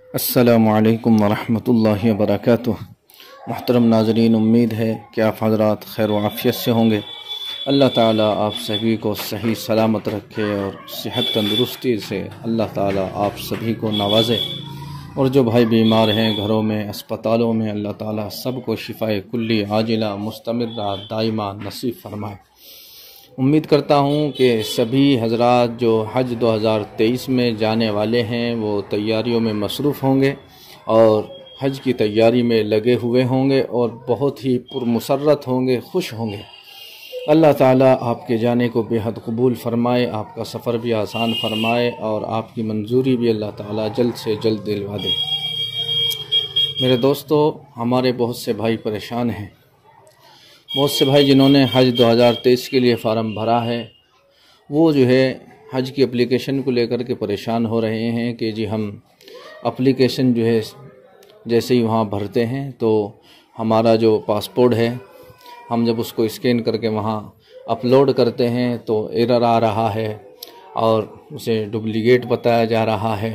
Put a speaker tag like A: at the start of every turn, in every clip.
A: अस्सलामु अलैकुम वरहमतुल्लाहि वबरकातुह। मुहतरम नाज़रीन, उम्मीद है कि आप हज़रात खैर व आफ़ियत से होंगे। अल्लाह ताला आप सभी को सही सलामत रखे और सेहत तंदुरुस्ती से अल्लाह ताला आप सभी को नवाज़े। और जो भाई बीमार हैं घरों में, अस्पतालों में, अल्लाह ताला सबको शिफ़ाए कुल्ली आजिला मुस्तमिर्रा दाइमा नसीब फरमाए। उम्मीद करता हूँ कि सभी हजरात जो हज 2023 में जाने वाले हैं वो तैयारियों में मसरूफ़ होंगे और हज की तैयारी में लगे हुए होंगे और बहुत ही पुरमसरत होंगे, खुश होंगे। अल्लाह ताला आपके जाने को बेहद कबूल फ़रमाए, आपका सफ़र भी आसान फ़रमाए और आपकी मंजूरी भी अल्लाह ताला जल्द से जल्द दिलवा दे। मेरे दोस्तों, हमारे बहुत से भाई परेशान हैं। बहुत से भाई जिन्होंने हज 2023 के लिए फ़ार्म भरा है वो जो है हज की एप्लीकेशन को लेकर के परेशान हो रहे हैं कि जी हम एप्लीकेशन जो है जैसे ही वहाँ भरते हैं तो हमारा जो पासपोर्ट है हम जब उसको स्कैन करके वहाँ अपलोड करते हैं तो एरर आ रहा है और उसे डुप्लीकेट बताया जा रहा है।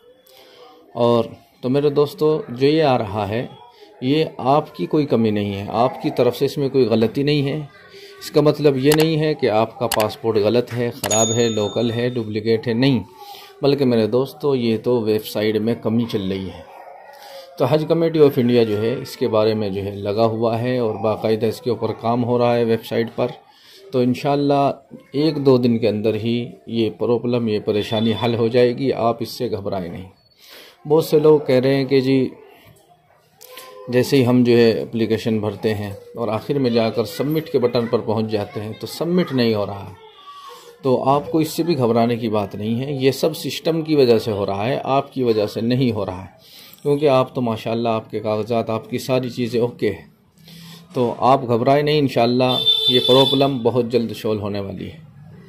A: और तो मेरे दोस्तों, जो ये आ रहा है ये आपकी कोई कमी नहीं है, आपकी तरफ से इसमें कोई गलती नहीं है। इसका मतलब ये नहीं है कि आपका पासपोर्ट गलत है, ख़राब है, लोकल है, डुप्लीकेट है, नहीं, बल्कि मेरे दोस्तों ये तो वेबसाइट में कमी चल रही है। तो हज कमेटी ऑफ इंडिया जो है इसके बारे में जो है लगा हुआ है और बाकायदा इसके ऊपर काम हो रहा है वेबसाइट पर। तो इंशाअल्लाह 1-2 दिन के अंदर ही ये प्रॉब्लम, ये परेशानी हल हो जाएगी, आप इससे घबराएं नहीं। बहुत से लोग कह रहे हैं कि जी जैसे ही हम जो है एप्लीकेशन भरते हैं और आखिर में जाकर सबमिट के बटन पर पहुंच जाते हैं तो सबमिट नहीं हो रहा है। तो आपको इससे भी घबराने की बात नहीं है, ये सब सिस्टम की वजह से हो रहा है, आपकी वजह से नहीं हो रहा है, क्योंकि आप तो माशाल्लाह आपके कागजात, आपकी सारी चीज़ें ओके है। तो आप घबराए नहीं, इंशाअल्लाह ये प्रॉब्लम बहुत जल्द सॉल्व होने वाली है।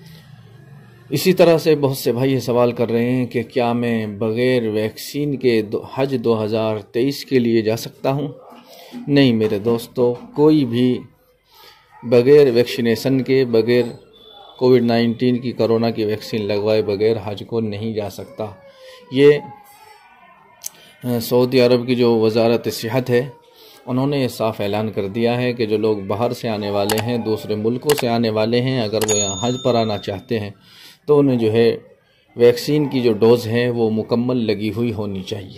A: इसी तरह से बहुत से भाई ये सवाल कर रहे हैं कि क्या मैं बग़ैर वैक्सीन के हज 2023 के लिए जा सकता हूँ? नहीं मेरे दोस्तों, कोई भी बग़ैर वैक्सीनेशन के, बग़ैर कोविड-19 की, कोरोना की वैक्सीन लगवाए बग़ैर हज को नहीं जा सकता। ये सऊदी अरब की जो वज़ारत सेहत है उन्होंने ये साफ़ ऐलान कर दिया है कि जो लोग बाहर से आने वाले हैं, दूसरे मुल्कों से आने वाले हैं, अगर वो यहाँ हज पर आना चाहते हैं तो उन्हें जो है वैक्सीन की जो डोज़ है वो मुकम्मल लगी हुई होनी चाहिए।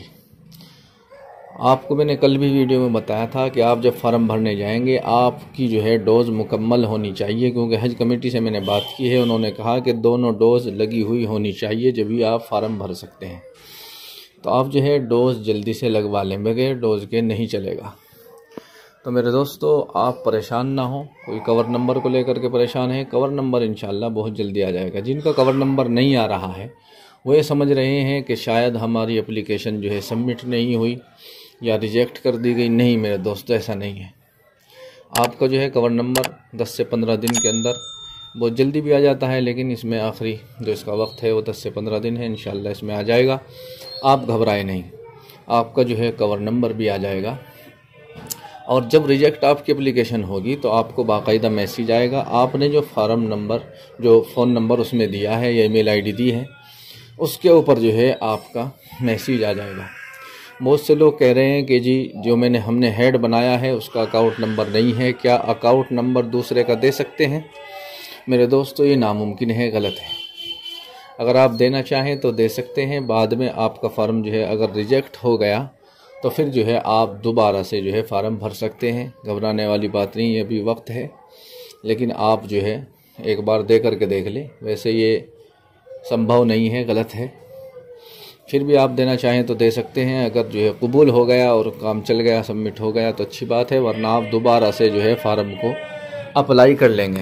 A: आपको मैंने कल भी वीडियो में बताया था कि आप जब फ़ार्म भरने जाएंगे आपकी जो है डोज़ मुकम्मल होनी चाहिए, क्योंकि हज कमेटी से मैंने बात की है, उन्होंने कहा कि दोनों डोज़ लगी हुई होनी चाहिए जब भी आप फ़ार्म भर सकते हैं। तो आप जो है डोज़ जल्दी से लगवा लें, बगैर डोज़ के नहीं चलेगा। तो मेरे दोस्तों, आप परेशान ना हो। कोई कवर नंबर को लेकर के परेशान है, कवर नंबर इंशाल्लाह बहुत जल्दी आ जाएगा। जिनका कवर नंबर नहीं आ रहा है वो ये समझ रहे हैं कि शायद हमारी एप्लीकेशन जो है सबमिट नहीं हुई या रिजेक्ट कर दी गई। नहीं मेरे दोस्तों, ऐसा नहीं है। आपका जो है कवर नंबर 10 से 15 दिन के अंदर, बहुत जल्दी भी आ जाता है, लेकिन इसमें आखिरी जो इसका वक्त है वो 10 से 15 दिन है। इंशाल्लाह इसमें आ जाएगा, आप घबराए नहीं, आपका जो है कवर नंबर भी आ जाएगा। और जब रिजेक्ट आपकी एप्लीकेशन होगी तो आपको बाकायदा मैसेज आएगा। आपने जो फार्म नंबर, जो फ़ोन नंबर उसमें दिया है या ईमेल आईडी दी है, उसके ऊपर जो है आपका मैसेज आ जाएगा। बहुत से लोग कह रहे हैं कि जी जो हमने हेड बनाया है उसका अकाउंट नंबर नहीं है, क्या अकाउंट नंबर दूसरे का दे सकते हैं? मेरे दोस्तों, ये नामुमकिन है, गलत है। अगर आप देना चाहें तो दे सकते हैं। बाद में आपका फ़ार्म जो है अगर रिजेक्ट हो गया तो फिर जो है आप दोबारा से जो है फ़ार्म भर सकते हैं। घबराने वाली बात नहीं है, अभी वक्त है, लेकिन आप जो है एक बार दे करके देख लें। वैसे ये संभव नहीं है, गलत है, फिर भी आप देना चाहें तो दे सकते हैं। अगर जो है कबूल हो गया और काम चल गया, सबमिट हो गया तो अच्छी बात है, वरना आप दोबारा से जो है फ़ार्म को अप्लाई कर लेंगे।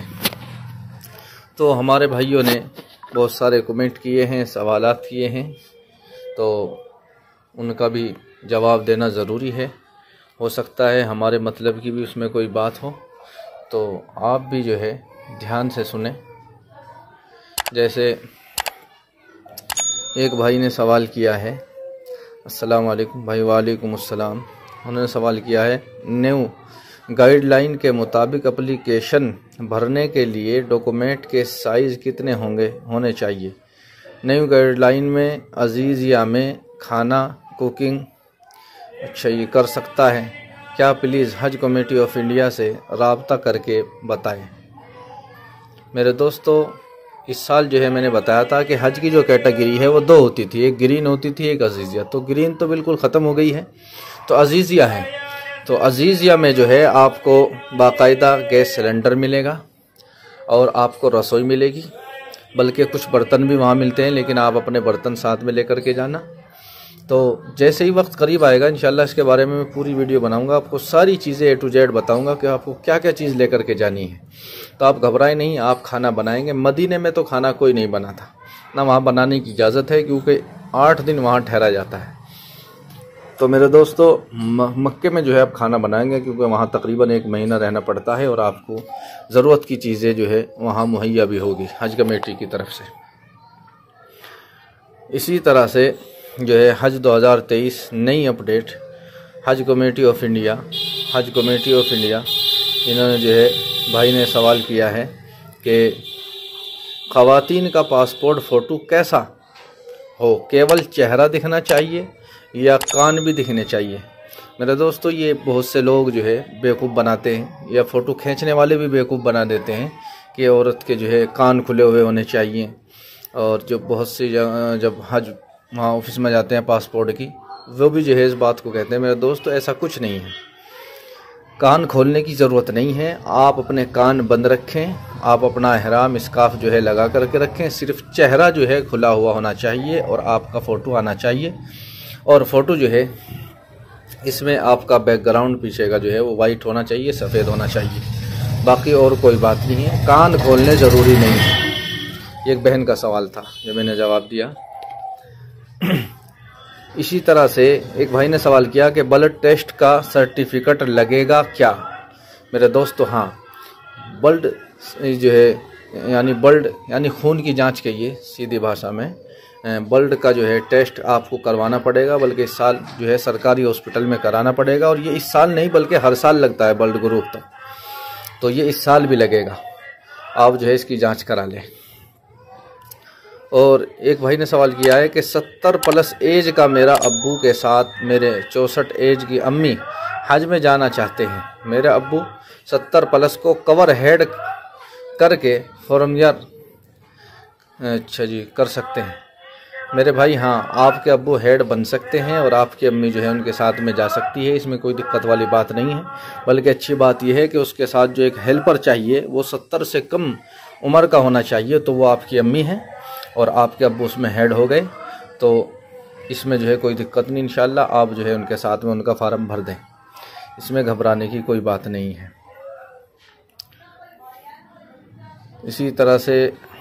A: तो हमारे भाइयों ने बहुत सारे कमेंट किए हैं, सवालात किए हैं, तो उनका भी जवाब देना ज़रूरी है। हो सकता है हमारे मतलब की भी उसमें कोई बात हो, तो आप भी जो है ध्यान से सुने। जैसे एक भाई ने सवाल किया है, अस्सलाम वालेकुम भाई। वालेकुम अस्सलाम। उन्होंने सवाल किया है, न्यू गाइडलाइन के मुताबिक एप्लीकेशन भरने के लिए डॉक्यूमेंट के साइज़ कितने होने चाहिए? न्यू गाइडलाइन में अजीज़ या में खाना कुकिंग अच्छा ये कर सकता है, क्या प्लीज़ हज कमेटी ऑफ इंडिया से राब्ता करके बताएं। मेरे दोस्तों, इस साल जो है मैंने बताया था कि हज की जो कैटेगरी है वो दो होती थी, एक ग्रीन होती थी, एक अजीज़िया। तो ग्रीन तो बिल्कुल ख़त्म हो गई है, तो अजीज़िया है। तो अजीज़िया में जो है आपको बाकायदा गैस सिलेंडर मिलेगा और आपको रसोई मिलेगी, बल्कि कुछ बर्तन भी वहाँ मिलते हैं, लेकिन आप अपने बर्तन साथ में लेकर के जाना। तो जैसे ही वक्त करीब आएगा इंशाल्लाह इसके बारे में मैं पूरी वीडियो बनाऊंगा, आपको सारी चीज़ें A to Z बताऊंगा कि आपको क्या क्या चीज़ लेकर के जानी है। तो आप घबराएं नहीं, आप खाना बनाएंगे। मदीने में तो खाना कोई नहीं बना था, ना वहाँ बनाने की इजाज़त है, क्योंकि 8 दिन वहाँ ठहरा जाता है। तो मेरे दोस्तों, मक्के में जो है आप खाना बनाएंगे, क्योंकि वहाँ तकरीबन 1 महीना रहना पड़ता है और आपको ज़रूरत की चीज़ें जो है वहाँ मुहैया भी होगी हज कमेटी की तरफ से। इसी तरह से जो है हज 2023 नई अपडेट हज कमेटी ऑफ इंडिया इन्होंने जो है भाई ने सवाल किया है कि ख़वातीन का पासपोर्ट फ़ोटो कैसा हो, केवल चेहरा दिखना चाहिए या कान भी दिखने चाहिए। मेरे दोस्तों, ये बहुत से लोग जो है बेवकूफ़ बनाते हैं, या फ़ोटो खींचने वाले भी बेवकूफ़ बना देते हैं कि औरत के जो है कान खुले हुए होने चाहिए। और जो बहुत सी जब हज वहाँ ऑफिस में जाते हैं पासपोर्ट की, वो भी जो है इस बात को कहते हैं। मेरे दोस्तों, ऐसा कुछ नहीं है, कान खोलने की ज़रूरत नहीं है। आप अपने कान बंद रखें, आप अपना एहराम स्कार्फ जो है लगा करके रखें, सिर्फ चेहरा जो है खुला हुआ होना चाहिए और आपका फ़ोटो आना चाहिए। और फ़ोटो जो है इसमें आपका बैकग्राउंड पीछे का जो है वो वाइट होना चाहिए, सफ़ेद होना चाहिए, बाकी और कोई बात नहीं है। कान खोलने ज़रूरी नहीं है। एक बहन का सवाल था जो मैंने जवाब दिया। इसी तरह से एक भाई ने सवाल किया कि ब्लड टेस्ट का सर्टिफिकेट लगेगा क्या। मेरे दोस्तों, हाँ, ब्लड जो है यानी खून की जांच कहिए सीधी भाषा में, ब्लड का जो है टेस्ट आपको करवाना पड़ेगा, बल्कि इस साल जो है सरकारी हॉस्पिटल में कराना पड़ेगा। और ये इस साल नहीं बल्कि हर साल लगता है ब्लड ग्रुप तक, तो ये इस साल भी लगेगा। आप जो है इसकी जांच करा लें। और एक भाई ने सवाल किया है कि 70+ एज का मेरा अब्बू के साथ मेरे 64 एज की अम्मी हज में जाना चाहते हैं। मेरे अब्बू 70+ को कवर हेड करके फॉर्मियर अच्छा जी कर सकते हैं। मेरे भाई, हाँ, आपके अब्बू हेड बन सकते हैं और आपकी अम्मी जो है उनके साथ में जा सकती है, इसमें कोई दिक्कत वाली बात नहीं है। बल्कि अच्छी बात यह है कि उसके साथ जो एक हेल्पर चाहिए वो 70 से कम उम्र का होना चाहिए, तो वो आपकी अम्मी है और आपके अब्बू उसमें हेड हो गए, तो इसमें जो है कोई दिक्कत नहीं। इंशाल्लाह आप जो है उनके साथ में उनका फार्म भर दें, इसमें घबराने की कोई बात नहीं है। इसी तरह से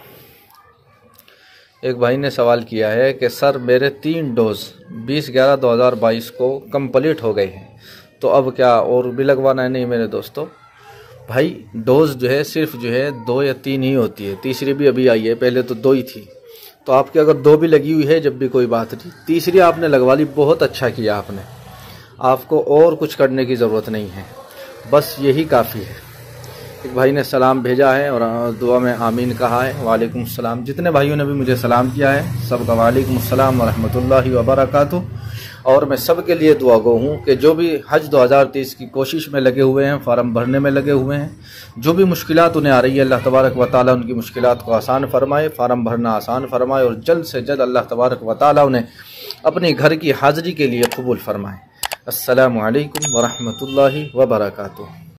A: एक भाई ने सवाल किया है कि सर मेरे 3 डोज 20/11/2022 को कंप्लीट हो गए हैं, तो अब क्या और भी लगवाना है? नहीं मेरे दोस्तों, भाई डोज जो है सिर्फ जो है 2 या 3 ही होती है, तीसरी भी अभी आई है, पहले तो 2 ही थी। तो आपकी अगर 2 भी लगी हुई है जब भी कोई बात नहीं, तीसरी आपने लगवा ली, बहुत अच्छा किया आपने। आपको और कुछ करने की ज़रूरत नहीं है, बस यही काफ़ी है। एक भाई ने सलाम भेजा है और दुआ में आमीन कहा है। वालेकुम सलाम। जितने भाइयों ने भी मुझे सलाम किया है सबका वालेकुम सलाम व रहमतुल्लाहि व बरकातुहू। और मैं सबके लिए दुआ गो हूँ कि जो भी हज 2023 की कोशिश में लगे हुए हैं, फार्म भरने में लगे हुए हैं, जो भी मुश्किलात उन्हें आ रही है, अल्लाह तबारक व ताला उनकी मुश्किलात को आसान फरमाए, फार्म भरना आसान फरमाए और जल्द से जल्द अल्लाह तबारक व ताला उन्हें अपने घर की हाज़िरी के लिए कबूल फरमाए। अस्सलामु अलैकुम व रहमतुल्लाहि व बरकातुहू।